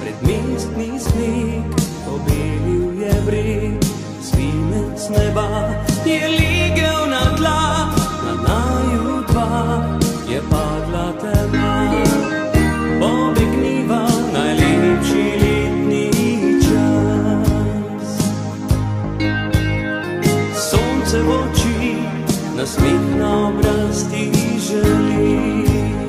Predmestni sneg pobelil je breg, svinec neba je legel na tla, na naju dva je padla tema. Pobegniva najlepši letni čas. Sonce v oči, nasmeh na obraz ti želi.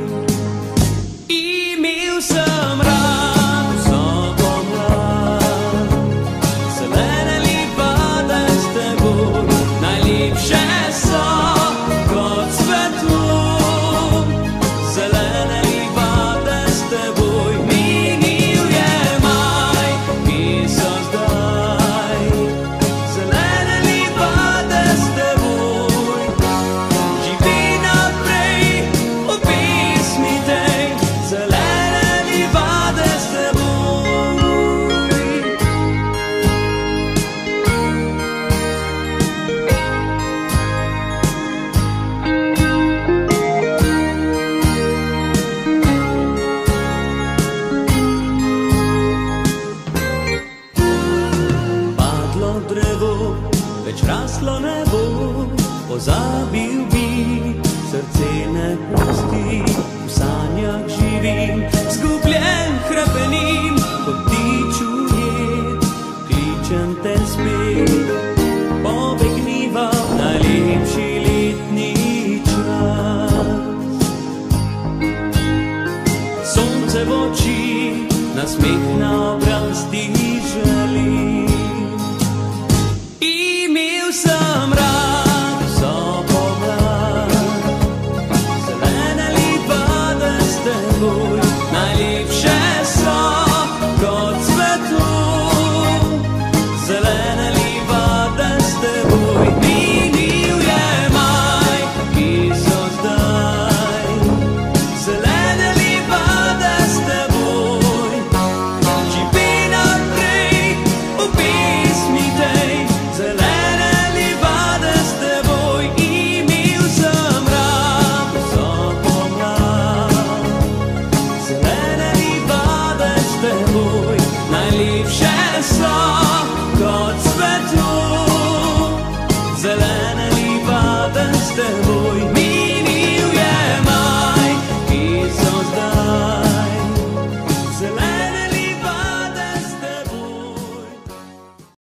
Imel sem rad vso pomlad, zelene livade s teboj, najlepše so kot cvetlo. Zelene livade s teboj, minil je maj, ki so zdaj. Zelene livade s teboj, živi naprej v pesmi tej. Zelene livade s teboj. Padlo drevo, več raslo ne bo, pozabil bi, srce ne pusti, v sanjah živim, zgubljen hrepenim, kot ptič ujet, kličem te spet. Pobegniva v najlepši letni čas. Sonce v oči, nasmeh na obraz ti želi. Imel sem rad vso pomlad, zelene livade s teboj, najlepše so kot cvetlo. Zelene livade s teboj, minil je maj, ki so zdaj. Zelene livade s teboj, živi naprej v pesmi tej. Zelene livade s teboj, imel sem rad vso pomlad. Zelene livade s teboj, najlepše so kot cvetlo.